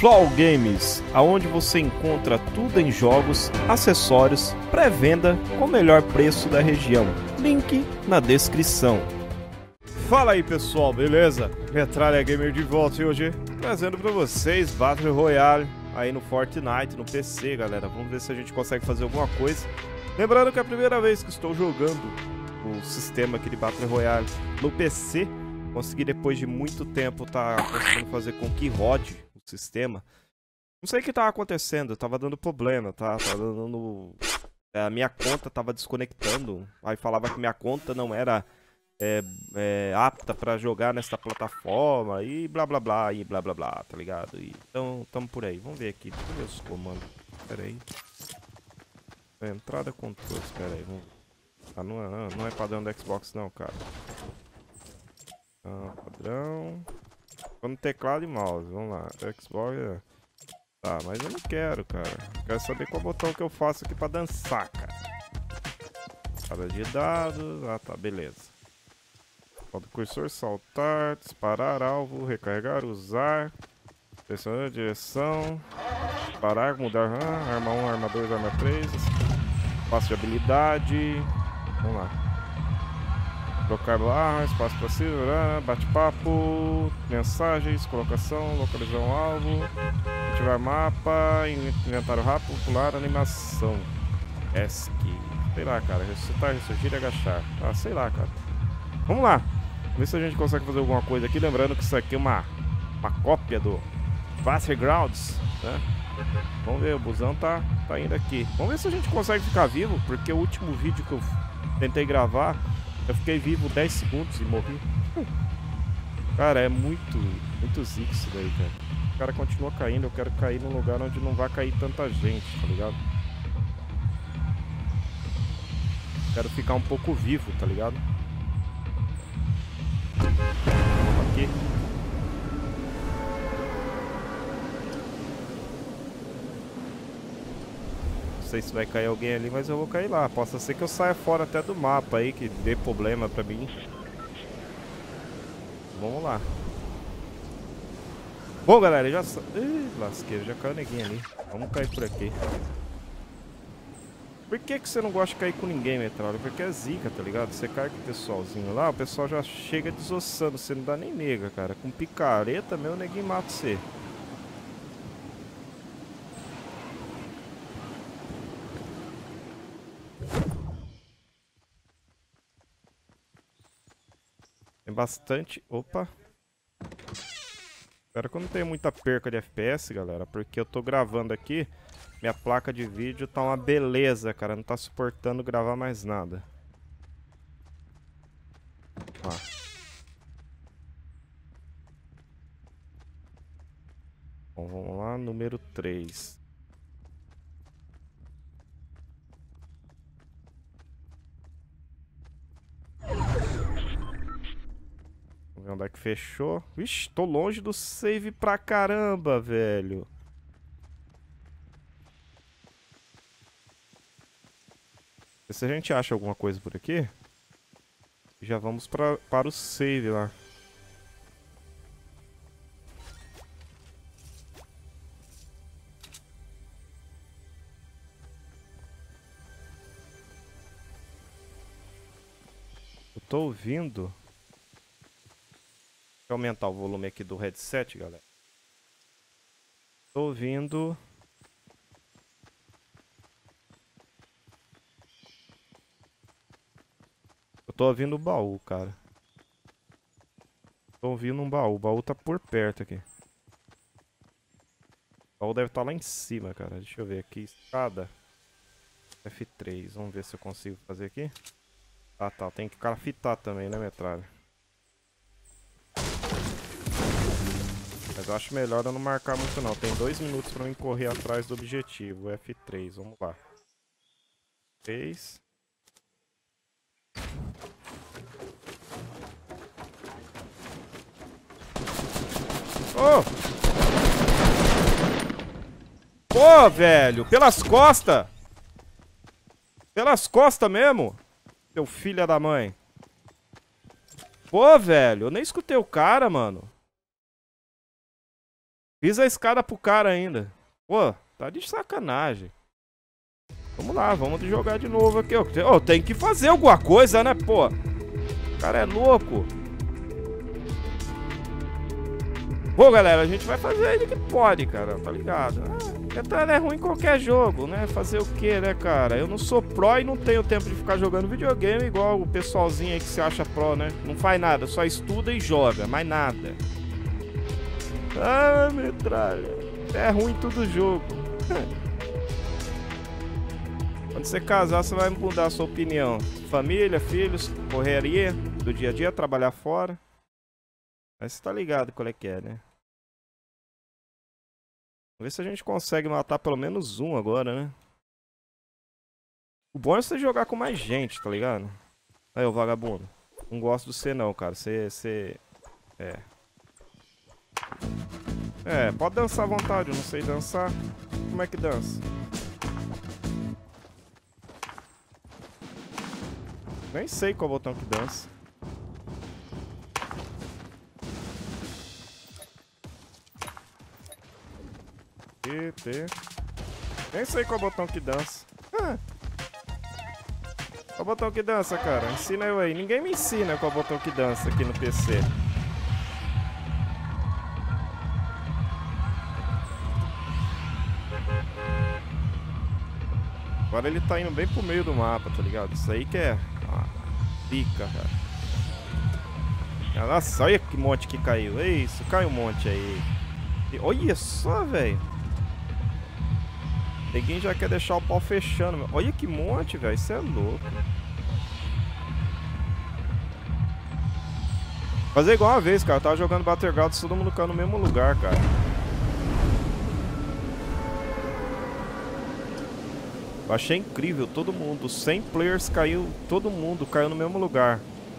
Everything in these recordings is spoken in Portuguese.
Flow Games, aonde você encontra tudo em jogos, acessórios, pré-venda com o melhor preço da região. Link na descrição. Fala aí pessoal, beleza? Metralha Gamer de volta e hoje trazendo pra vocês Battle Royale aí no Fortnite, no PC, galera. Vamos ver se a gente consegue fazer alguma coisa. Lembrando que é a primeira vez que estou jogando o sistema aqui de Battle Royale no PC. Consegui depois de muito tempo conseguindo fazer com que rode o sistema. Não sei o que tava acontecendo, tava dando problema, tá? Tava dando... a minha conta tava desconectando. Aí falava que minha conta não era apta pra jogar nessa plataforma e blá blá blá, e blá blá blá, tá ligado? E, então, tamo por aí. Vamos ver aqui, deixa eu ver os comandos. Pera aí. Entrada controles, pera aí. Vamos... Ah, não é padrão do Xbox não, cara. Padrão. Tô no teclado e mouse, vamos lá. Xbox. Tá, mas eu não quero, cara. Quero saber qual botão que eu faço aqui pra dançar, cara. Área de dados. Ah, tá, beleza. Falta o cursor, saltar, disparar alvo, recarregar, usar. Pressionar a direção. Parar, mudar. Arma 1, arma 2, arma 3. Espaço de habilidade. Vamos lá. Trocar barra, espaço passivo, bate-papo, mensagens, colocação, localizar um alvo, ativar mapa, inventário rápido, pular, animação. ESC. Sei lá, cara. Ressuscitar, ressurgir e agachar. Ah, sei lá, cara. Vamos lá. Ver se a gente consegue fazer alguma coisa aqui. Lembrando que isso aqui é uma cópia do Battlegrounds, né? Vamos ver, o busão tá indo aqui. Vamos ver se a gente consegue ficar vivo, porque o último vídeo que eu tentei gravar, eu fiquei vivo 10 segundos e morri. Cara, é muito zico isso daí, cara. O cara continua caindo, eu quero cair num lugar onde não vai cair tanta gente, tá ligado? Quero ficar um pouco vivo, tá ligado? Vamos aqui. Não sei se vai cair alguém ali, mas eu vou cair lá. Possa ser que eu saia fora até do mapa aí, que dê problema pra mim. Vamos lá. Bom, galera, já... Ih, lasqueira, já caiu neguinho ali. Vamos cair por aqui. Por que você não gosta de cair com ninguém, Metralha? Porque é zica, tá ligado? Você cai com o pessoalzinho lá, o pessoal já chega desossando. Você não dá nem nega, cara. Com picareta, meu, neguinho mata você. Tem bastante... Opa! Espero que eu não tenha muita perca de FPS, galera. Porque eu tô gravando aqui. Minha placa de vídeo tá uma beleza, cara. Não tá suportando gravar mais nada. Ó. Bom, vamos lá. Número 3. Vamos ver onde é que fechou. Vixe, tô longe do save pra caramba, velho. Se a gente acha alguma coisa por aqui, já vamos para o save lá. Eu tô ouvindo... Deixa eu aumentar o volume aqui do headset, galera. Tô ouvindo... Eu tô ouvindo o baú, cara. Tô ouvindo um baú. O baú tá por perto aqui. O baú deve estar lá em cima, cara. Deixa eu ver aqui. Escada. F3. Vamos ver se eu consigo fazer aqui. Ah, tá. Tem que crafitar também, né, Metralha? Mas eu acho melhor eu não marcar muito, não. Tem 2 minutos pra mim correr atrás do objetivo. F3. Vamos lá. 3... Oh! Pô, velho! Pelas costas! Pelas costas mesmo! Seu filho da mãe! Pô, velho! Eu nem escutei o cara, mano! Fiz a escada pro cara ainda. Pô, tá de sacanagem. Vamos lá, vamos jogar de novo aqui. Ó, tem que fazer alguma coisa, né, pô? O cara é louco. Pô, galera, a gente vai fazer ele que pode, cara, tá ligado? Entrar é ruim em qualquer jogo, né? Fazer o que, né, cara? Eu não sou pró e não tenho tempo de ficar jogando videogame igual o pessoalzinho aí que se acha pró, né? Não faz nada, só estuda e joga, mais nada. Ah, metralha. É ruim em todo jogo. Quando você casar, você vai mudar a sua opinião. Família, filhos, correria do dia a dia, trabalhar fora. Mas você tá ligado qual é que é, né? Vamos ver se a gente consegue matar pelo menos um agora, né? O bom é você jogar com mais gente, tá ligado? Aí, ô vagabundo. Não gosto de você não, cara. Você... pode dançar à vontade. Eu não sei dançar. Como é que dança? Nem sei qual botão que dança. Nem sei qual botão que dança. Qual botão que dança, cara? Ensina eu aí. Ninguém me ensina qual botão que dança aqui no PC. Agora ele tá indo bem pro meio do mapa, tá ligado? Isso aí que é... pica, cara. Nossa, olha que monte que caiu. É isso, caiu um monte aí. Olha só, velho. Ninguém já quer deixar o pau fechando, meu. Olha que monte, velho. Isso é louco. Fazer igual uma vez, cara. Eu tava jogando Battlegrounds, todo mundo caiu no mesmo lugar, cara. Eu achei incrível, todo mundo. 100 players caiu, todo mundo caiu no mesmo lugar.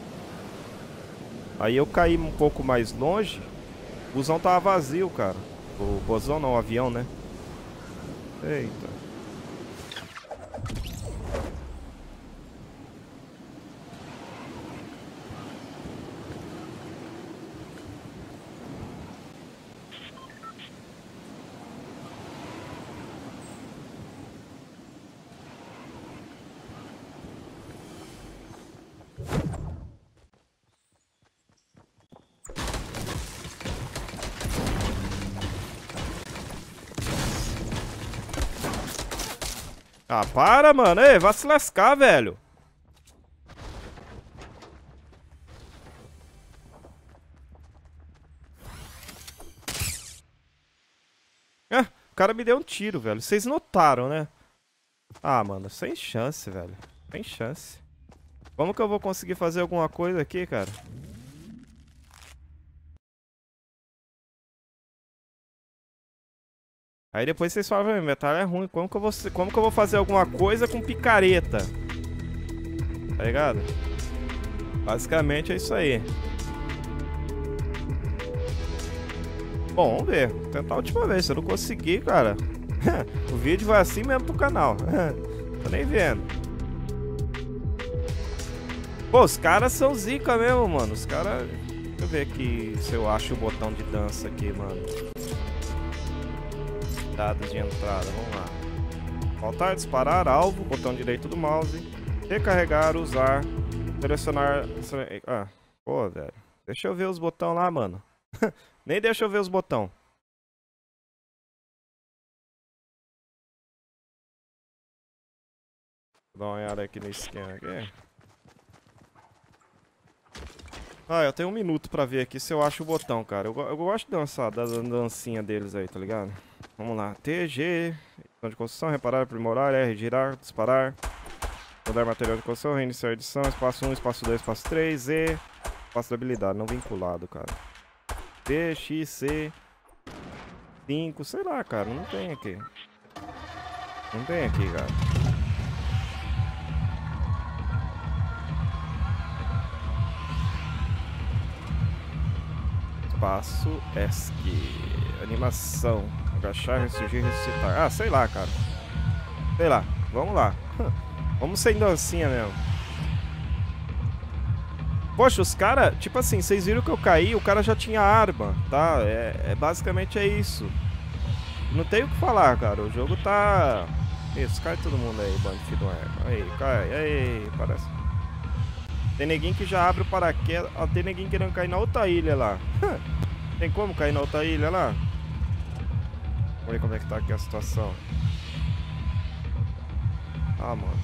Aí eu caí um pouco mais longe. O busão tava vazio, cara. O busão não, o avião, né? Eita. Ah, para, mano. Ei, vai se lascar, velho. Ah, o cara me deu um tiro, velho. Vocês notaram, né? Ah, mano, sem chance, velho. Sem chance. Como que eu vou conseguir fazer alguma coisa aqui, cara? Aí depois vocês falam, metal é ruim. Como que eu vou fazer alguma coisa com picareta? Tá ligado? Basicamente é isso aí. Bom, vamos ver. Vou tentar a última vez. Se eu não conseguir, cara, o vídeo vai assim mesmo pro canal. Tô nem vendo. Pô, os caras são zica mesmo, mano. Os caras... Deixa eu ver aqui se eu acho o botão de dança aqui, mano. Dados de entrada, vamos lá. Faltar, disparar, alvo, botão direito do mouse. Recarregar, usar, selecionar... Ah, pô, velho. Deixa eu ver os botões lá, mano. Nem deixa eu ver os botões. Vou dar uma olhada aqui no esquema aqui. Ah, eu tenho 1 minuto pra ver aqui se eu acho o botão, cara. Eu gosto de dançar, da dancinha deles aí, tá ligado? Vamos lá. T, G, edição de construção, reparar, aprimorar, R, girar, disparar. Mudar material de construção, reiniciar a edição, espaço 1, espaço 2, espaço 3, Z. Espaço de habilidade, não vinculado, cara. B, X, C. 5, sei lá, cara. Não tem aqui. Não tem aqui, cara. Espaço ESC. Animação. Agachar, ressurgir, ressuscitar. Ah, sei lá, cara. Sei lá. Vamos lá. Vamos sem dancinha mesmo. Poxa, os caras, tipo assim, vocês viram que eu caí, o cara já tinha arma, tá? Basicamente é isso. Não tem o que falar, cara. O jogo tá... Isso, cai todo mundo aí, bando de filho de uma égua. Aí, cai, aí, parece. Tem neguinho que já abre o paraquedas. Ó, tem neguinho querendo cair na outra ilha lá. Tem como cair na outra ilha lá? Vamos ver como é que tá aqui a situação. Ah, mano.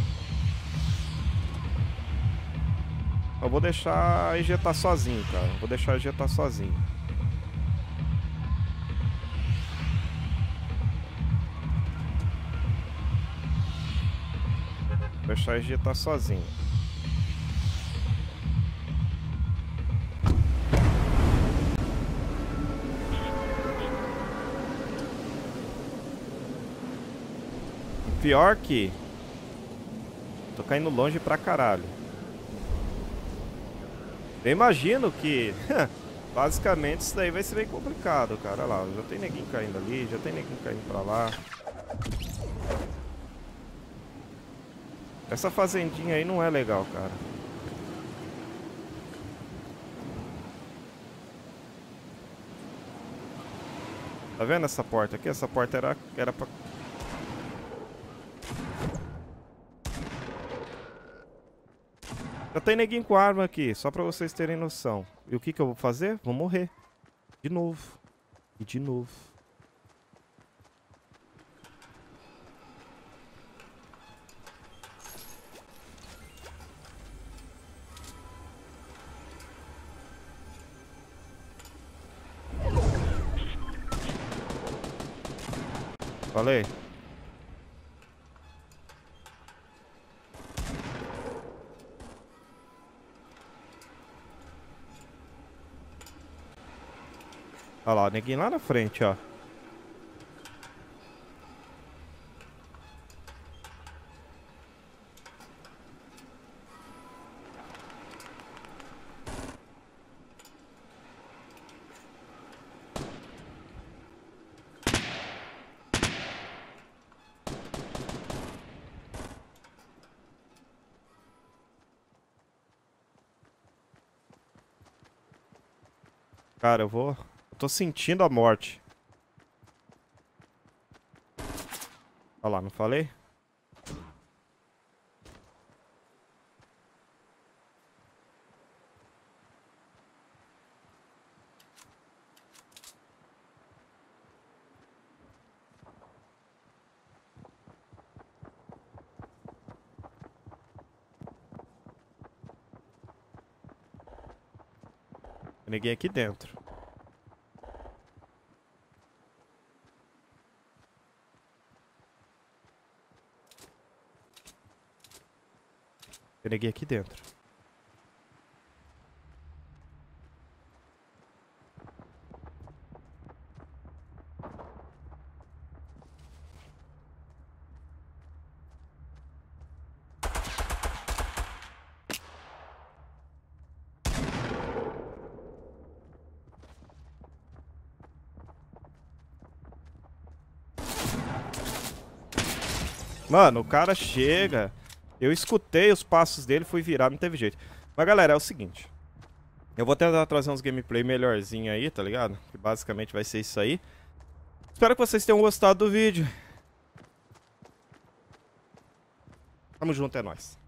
Eu vou deixar ejetar sozinho, cara. Vou deixar ejetar sozinho. Vou deixar ejetar sozinho. Pior que... Tô caindo longe pra caralho. Eu imagino que... basicamente isso daí vai ser bem complicado, cara. Olha lá, já tem neguinho caindo ali, já tem neguinho caindo pra lá. Essa fazendinha aí não é legal, cara. Tá vendo essa porta aqui? Essa porta era pra... Já tem neguinho com arma aqui, só pra vocês terem noção. E o que que eu vou fazer? Vou morrer. De novo. E de novo. Falei? Olha lá, neguinho lá na frente, ó. Cara, eu tô sentindo a morte. Olha lá, não falei? Tem ninguém aqui dentro. Tem ninguém aqui dentro. Mano, o cara chega. Eu escutei os passos dele, fui virar, não teve jeito. Mas galera, é o seguinte. Eu vou tentar trazer uns gameplay melhorzinho aí, tá ligado? Que basicamente vai ser isso aí. Espero que vocês tenham gostado do vídeo. Tamo junto, é nóis.